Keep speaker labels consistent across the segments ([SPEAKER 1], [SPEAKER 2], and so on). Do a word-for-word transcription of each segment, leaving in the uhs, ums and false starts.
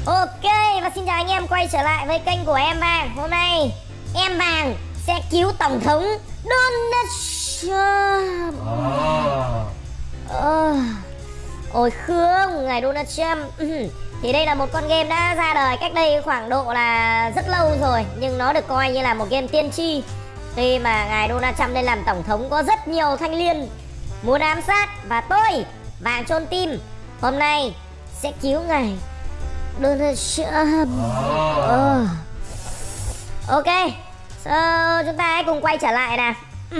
[SPEAKER 1] Ok, và xin chào anh em quay trở lại với kênh của Em Vàng. Hôm nay Em Vàng sẽ cứu Tổng thống Donald Trump. Ờ. Ôi không, ngài Donald Trump. Thì đây là một con game đã ra đời cách đây khoảng độ là rất lâu rồi, nhưng nó được coi như là một game tiên tri. Khi mà ngài Donald Trump lên làm tổng thống, có rất nhiều thanh niên muốn ám sát, và tôi, Vàng Chôn Tim, hôm nay sẽ cứu ngài Donald Trump. Oh. Ok, so, chúng ta hãy cùng quay trở lại nè.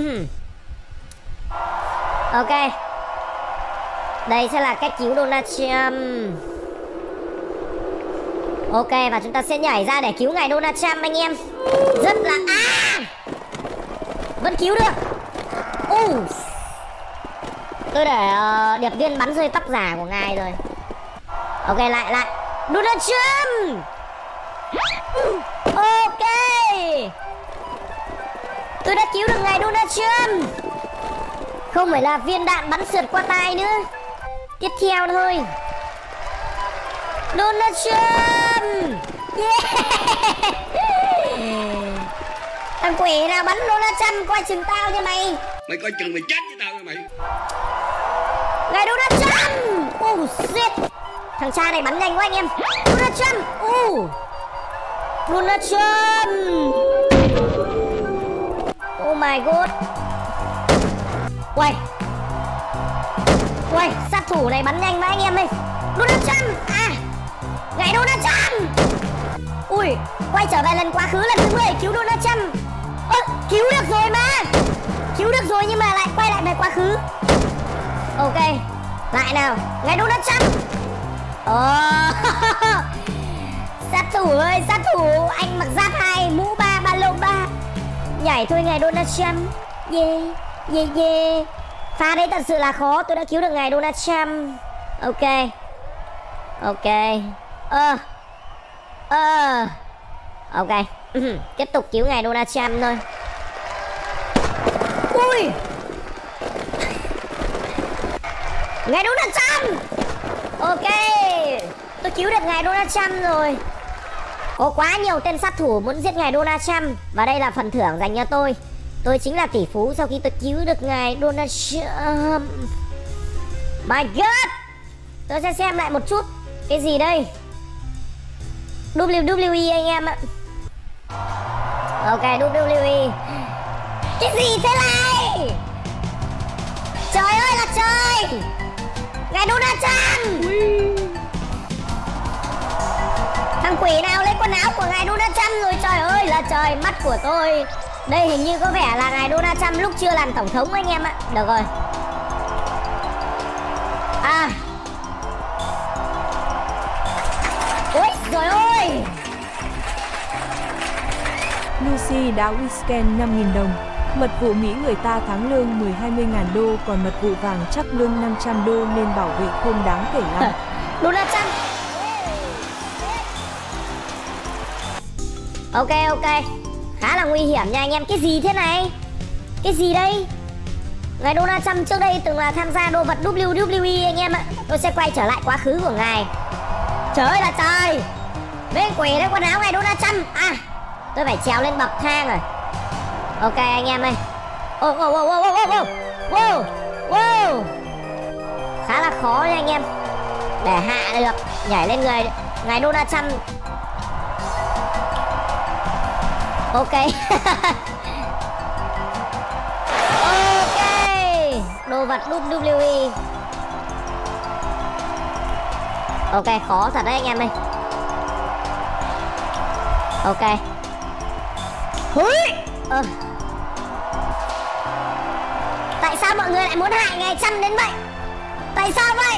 [SPEAKER 1] Ok, đây sẽ là cách cứu Donald Trump. Ok, và chúng ta sẽ nhảy ra để cứu ngài Donald Trump anh em. Rất là... À! Vẫn cứu được. uh. Tôi để uh, điệp viên bắn rơi tóc giả của ngài rồi. Ok, lại lại Donald Trump. Ok, tôi đã cứu được ngài Donald Trump. Không phải là viên đạn bắn sượt qua tai nữa. Tiếp theo thôi, Donald Trump. Yeah. Thằng quỷ nào bắn Donald Trump, coi chừng tao nha mày.
[SPEAKER 2] Mày coi chừng mày chết với tao nha mày.
[SPEAKER 1] Ngài Donald Trump. Oh shit, thằng cha này bắn nhanh quá anh em. Donald Trump. Oh, Donald Trump. Oh my god. Uầy, uầy, sát thủ này bắn nhanh quá anh em ơi. Donald Trump. À, ngài Donald Trump. Ui, quay trở về lần quá khứ lần thứ mười, cứu Donald Trump. Ơ, cứu được rồi mà. Cứu được rồi nhưng mà lại quay lại về quá khứ. Ok, lại nào, ngài Donald Trump. Oh. Sát thủ ơi, sát thủ. Anh mặc giáp hai, mũ ba, ba lô ba. Nhảy thôi ngài Donald Trump. Yeah, yeah, yeah. Pha đấy thật sự là khó. Tôi đã cứu được ngài Donald Trump. Ok, ok. Ơ, uh. Ơ, uh. Ok. Tiếp tục cứu ngài Donald Trump thôi. Ui, ngài Donald Trump. Ok, tôi cứu được ngài Donald Trump rồi. Có quá nhiều tên sát thủ muốn giết ngài Donald Trump, và đây là phần thưởng dành cho tôi. Tôi chính là tỷ phú sau khi tôi cứu được ngài Donald Trump. My God. Tôi sẽ xem lại một chút. Cái gì đây? W W E anh em ạ. Ok, W W E. Cái gì thế này? Trời ơi là trời, ngài Donald Trump. Thằng quỷ nào lấy quần áo của ngài Donald Trump rồi? Trời ơi là trời, mắt của tôi. Đây hình như có vẻ là ngài Donald Trump lúc chưa làm tổng thống anh em ạ. Được rồi. À, ôi trời ơi.
[SPEAKER 3] Lucy đã weekend năm nghìn đồng. Mật vụ Mỹ người ta tháng lương mười hai mươi ngàn đô, còn mật vụ vàng chắc lương năm trăm đô nên bảo vệ không đáng kể lắm.
[SPEAKER 1] Donald Trump. Ok, ok. Khá là nguy hiểm nha anh em. Cái gì thế này? Cái gì đây? Ngài Donald Trump trước đây từng là tham gia đồ vật W W E anh em ạ. Tôi sẽ quay trở lại quá khứ của ngài. Trời ơi là trời, bên quỷ đấy quần áo ngài Donald Trump. À, tôi phải trèo lên bậc thang rồi. Ok anh em ơi. Wow, wow, wow, wow, wow, wow, wow. Khá là khó nha anh em. Để hạ được, nhảy lên người ngài Donald Trump. Ok. Ok, đồ vật W W E. Ok, khó thật đấy anh em ơi. Ok. Húi. Ờ. Tại sao mọi người lại muốn hại ngài Trump đến vậy? Tại sao vậy?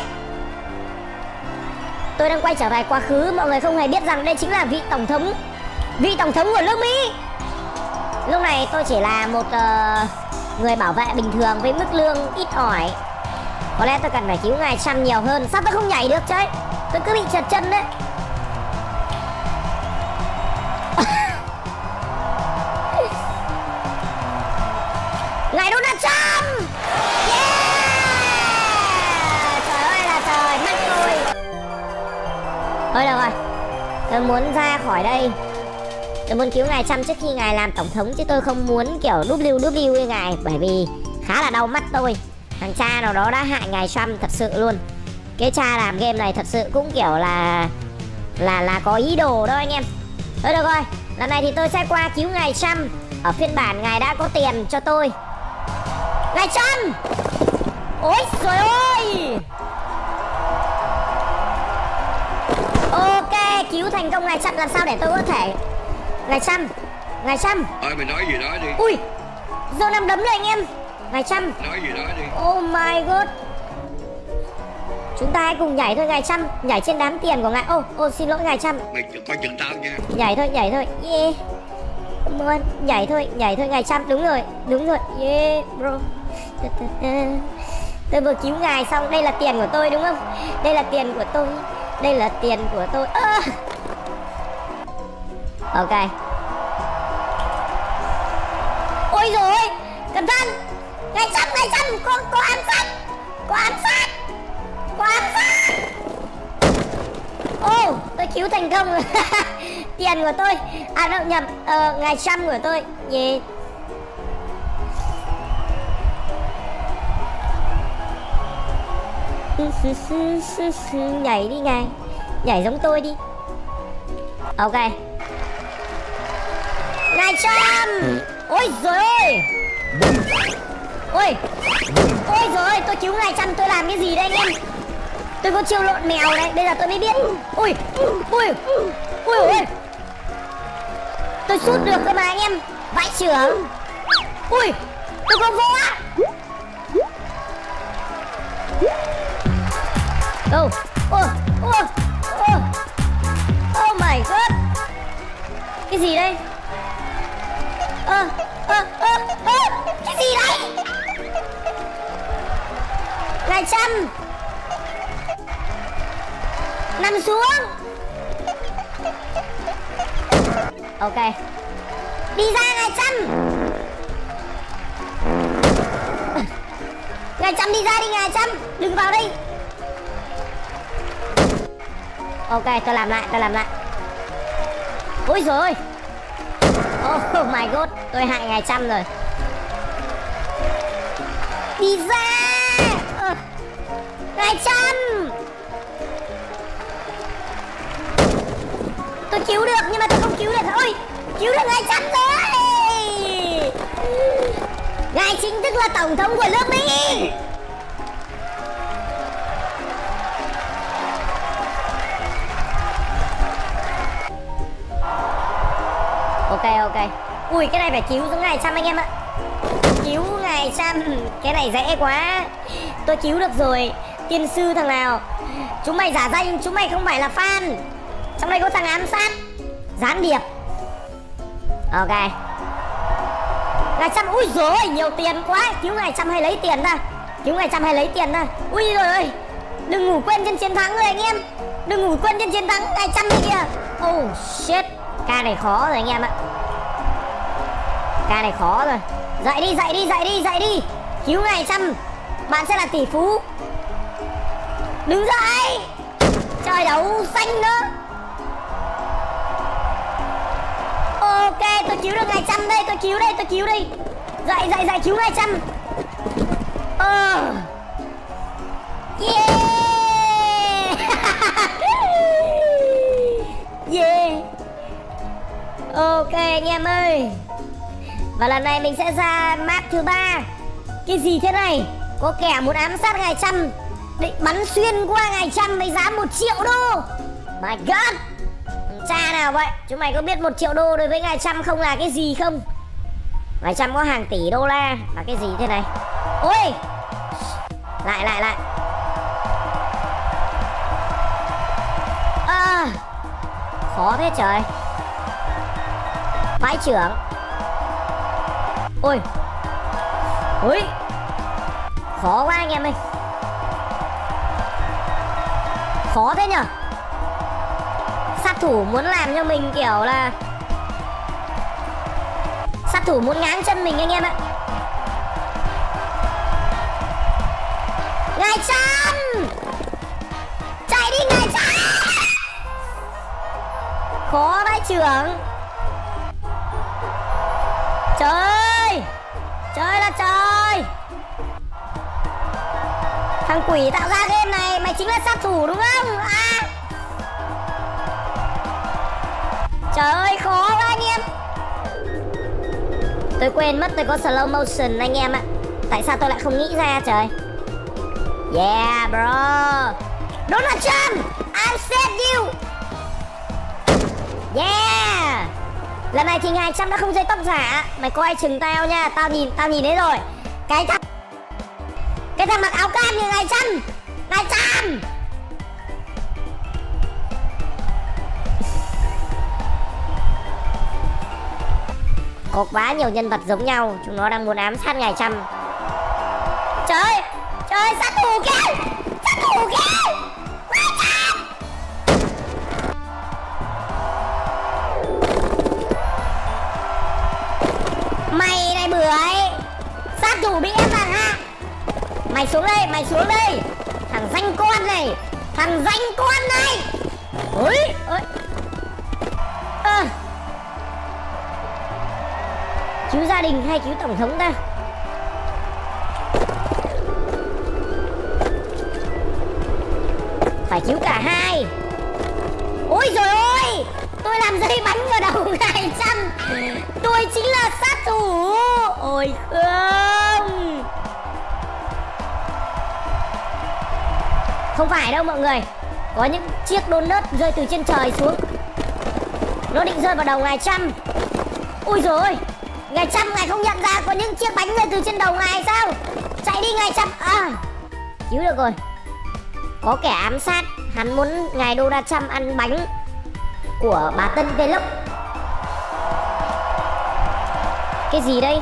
[SPEAKER 1] Tôi đang quay trở về quá khứ. Mọi người không hề biết rằng đây chính là vị tổng thống, vị tổng thống của nước Mỹ. Lúc này tôi chỉ là một uh, người bảo vệ bình thường với mức lương ít ỏi. Có lẽ tôi cần phải cứu ngài Trump nhiều hơn. Sao tôi không nhảy được chứ? Tôi cứ bị trượt chân đấy. Ngài Donald Trump. Yeah. Trời ơi là trời, mắt tôi. Thôi được rồi, Tôi muốn ra khỏi đây. Tôi muốn cứu ngài Trump trước khi ngài làm tổng thống, chứ tôi không muốn kiểu W W với ngài, bởi vì khá là đau mắt tôi. Thằng cha nào đó đã hại ngài Trump thật sự luôn. Cái cha làm game này thật sự cũng kiểu là là là có ý đồ đó anh em. Thôi được rồi, lần này thì tôi sẽ qua cứu ngài Trump ở phiên bản ngài đã có tiền cho tôi. Ngài Trump! Ôi trời ơi! Ok, cứu thành công ngài Trump. Làm sao để tôi có thể... Ngài Trump! Ngài Trump!
[SPEAKER 2] Thôi mày nói gì đó đi.
[SPEAKER 1] Ui! Dô nằm đấm rồi anh em. Ngài Trump!
[SPEAKER 2] Nói gì đó đi.
[SPEAKER 1] Oh my god! Chúng ta hãy cùng nhảy thôi ngài Trump. Nhảy trên đám tiền của ngài. Ô, oh, ô oh, xin lỗi ngài Trump.
[SPEAKER 2] Mày coi chừng tao nha.
[SPEAKER 1] Nhảy thôi, nhảy thôi. Yeah. Come on. Nhảy thôi, nhảy thôi ngài Trump. Đúng rồi, đúng rồi. Yeah bro. Tôi vừa cứu ngài xong. Đây là tiền của tôi đúng không? Đây là tiền của tôi. Đây là tiền của tôi. À. Ok. Ôi dồi ôi, cẩn thận. Ngài Trump, ngài Trump. Có, có ám sát. Có ám sát. Có ám sát. Ô, oh, tôi cứu thành công rồi. Tiền của tôi. À đâu nhầm, ờ, ngài Trump của tôi. Yeah. Nhảy đi ngài. Nhảy giống tôi đi. Ok. Ngài Trump. Ôi giời ơi. Ôi. Ôi giời ơi, tôi cứu ngài Trump. Tôi làm cái gì đây anh em? Tôi có chiêu lộn mèo đấy. Bây giờ tôi mới biết. Ui. Ui. Ui ôi. Tôi sút được cơ mà anh em. Vãi trưởng. Ui. Tôi có võ. Oh, oh, oh, oh. Oh my god. Cái gì đây? Ơ, ơ, ơ, ơ. Cái gì đây? Ngài Trump. Nằm xuống. Ok. Đi ra ngài Trump. Ngài Trump đi ra đi ngài Trump. Đừng vào đây. Ok, tôi làm lại, tôi làm lại. Ôi giời ơi. Oh my god, tôi hại ngài Trump rồi. Đi ra. uh, Ngài Trump. Tôi cứu được nhưng mà tôi không cứu được. Ôi, cứu được ngài Trump rồi. Ngài chính thức là tổng thống của nước Mỹ. Ok ok. Ui cái này phải cứu giống ngài Trump anh em ạ. Cứu ngài Trump. Cái này dễ quá. Tôi cứu được rồi. Tiên sư thằng nào? Chúng mày giả danh. Chúng mày không phải là fan. Trong đây có thằng ám sát. Gián điệp. Ok. Ngài Trump. Ui dồi ôi, nhiều tiền quá. Cứu ngài Trump hay lấy tiền ra. Cứu ngài Trump hay lấy tiền ra. Ui rồi ơi. Đừng ngủ quên trên chiến thắng rồi anh em. Đừng ngủ quên trên chiến thắng. Ngài Trump đây kìa. Oh shit. Ca này khó rồi anh em ạ. Ca này khó rồi. Dậy đi, dậy đi, dậy đi, dậy đi. Cứu ngài Trump. Bạn sẽ là tỷ phú. Đứng dậy. Trời đấu xanh nữa. Ok, tôi cứu được ngài Trump đây. Tôi cứu đây, tôi cứu đây. Dậy, dậy, dậy, cứu ngài Trump. Ờ yeah. Yeah. Ok anh em ơi. Và lần này mình sẽ ra map thứ ba. Cái gì thế này? Có kẻ muốn ám sát ngài Trump, định bắn xuyên qua ngài Trump với giá một triệu đô. My god. Cha nào vậy? Chúng mày có biết một triệu đô đối với ngài Trump không là cái gì không? Ngài Trump có hàng tỷ đô la. Mà cái gì thế này? Ôi. Lại lại lại. À, khó thế trời. Vãi trưởng. Ôi. Ôi. Khó quá anh em ơi. Khó thế nhở. Sát thủ muốn làm cho mình kiểu là sát thủ muốn ngáng chân mình anh em ạ. Ngài Trump. Chạy đi ngài Trump. khó vãi trưởng. Trời, trời là trời. Thằng quỷ tạo ra game này, mày chính là sát thủ đúng không? À. Trời ơi, khó quá anh em. Tôi quên mất tôi có slow motion anh em ạ. Tại sao tôi lại không nghĩ ra trời. Yeah bro. Donald Trump, I said you. Yeah. Lần này thì ngày Trump đã không rơi tóc giả. Mày coi chừng tao nha. Tao nhìn, tao nhìn thấy rồi. Cái thằng Cái thằng mặc áo cam như ngày Trump. Ngày Trump. Có quá nhiều nhân vật giống nhau. Chúng nó đang muốn ám sát ngày Trump. Trời ơi, trời ơi, sát thủ kìa. Sát thủ kìa. Ngày Trump. Mày này bưởi. Sát thủ bị em vàng ha. Mày xuống đây, mày xuống đây. Thằng danh con này. Thằng danh con này. Ôi, ôi. À. Cứu gia đình hay cứu tổng thống ta? Phải cứu cả hai. Ôi trời ơi, tôi làm dây bánh vào đầu ngày Trump. Tôi chính là sát thủ. Ôi không. Không phải đâu mọi người. Có những chiếc donut rơi từ trên trời xuống. Nó định rơi vào đầu ngài Trump. Ui dồi ôi, ngài Trump ngài không nhận ra có những chiếc bánh rơi từ trên đầu ngài sao? Chạy đi ngài Trump. À, cứu được rồi. Có kẻ ám sát. Hắn muốn ngài Donald Trump ăn bánh của bà Tân Vlog. Cái gì đây?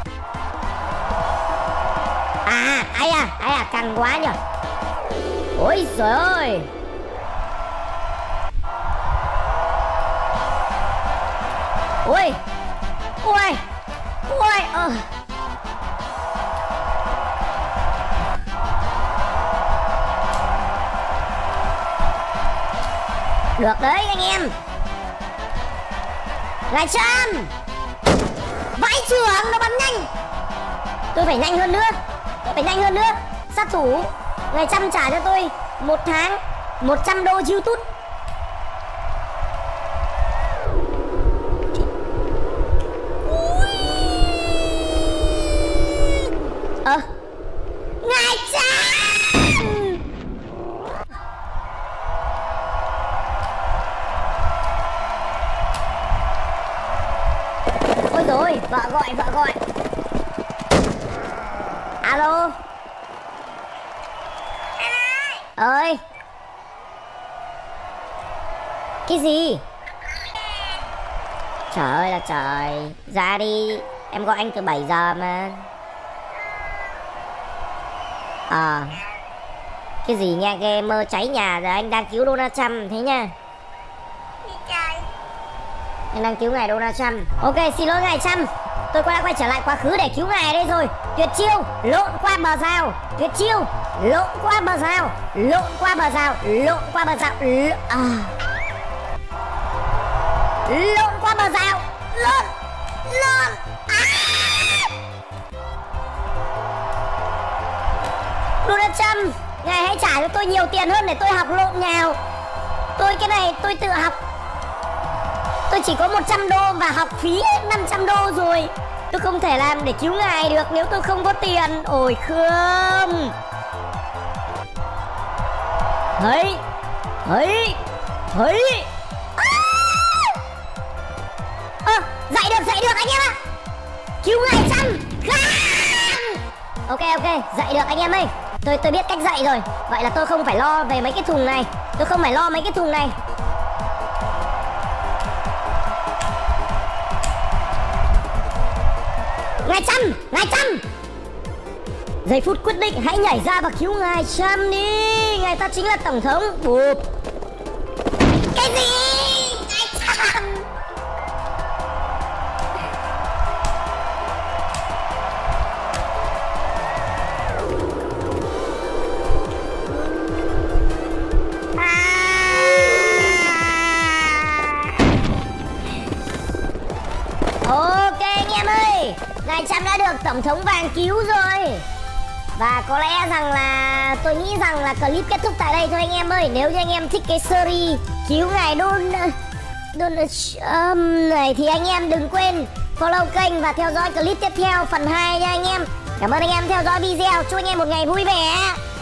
[SPEAKER 1] À, ai à, ai à, căng quá nhỉ. Ôi giời ơi. Ôi. Ôi. Ôi. Ờ. Được đấy anh em. Ngài Trump. Vãi trưởng, nó bắn nhanh. Tôi phải nhanh hơn nữa. Tôi phải nhanh hơn nữa. Sát thủ ngài Trump trả cho tôi một tháng một trăm đô YouTube. Ờ. Ngài Trump. Ôi rồi, vợ gọi, vợ gọi. Alo. Ơi. Cái gì? Trời ơi là trời. Ra đi. Em gọi anh từ bảy giờ mà. À. Cái gì nghe ghê, mơ cháy nhà rồi. Anh đang cứu Donald Trump thế nha. Anh đang cứu ngài Donald Trump. Ok, xin lỗi ngài Trump. Tôi đã quay trở lại quá khứ để cứu ngài đây rồi. Tuyệt chiêu, lộn qua bờ rào. Tuyệt chiêu, lộn qua bờ rào. Lộn qua bờ rào, lộn qua bờ rào. L à. Lộn qua bờ rào. Lộn, lộn. À. Donald Trump, ngài hãy trả cho tôi nhiều tiền hơn để tôi học lộn nhào. Tôi cái này tôi tự học. Tôi chỉ có một trăm đô và học phí năm trăm đô rồi. Tôi không thể làm để cứu ngài được nếu tôi không có tiền. Ôi không. Thấy. Thấy. Thấy. Ơ, à, dậy được, dậy được anh em ạ. Cứu ngài Trump. Ok, ok, dậy được anh em ơi. Tôi tôi biết cách dậy rồi. Vậy là tôi không phải lo về mấy cái thùng này. Tôi không phải lo mấy cái thùng này. Ngài Trump, ngài Trump. Giây phút quyết định, hãy nhảy ra và cứu ngài Trump đi. Ngài ta chính là tổng thống. Bụp. Cái gì? Ngài Trump. À. ngài Trump đã được Tổng thống vàng cứu rồi. Và có lẽ rằng là tôi nghĩ rằng là clip kết thúc tại đây thôi anh em ơi. Nếu như anh em thích cái series cứu ngài Donald, Donald Trump này thì anh em đừng quên follow kênh và theo dõi clip tiếp theo phần hai nha anh em. Cảm ơn anh em theo dõi video. Chúc anh em một ngày vui vẻ.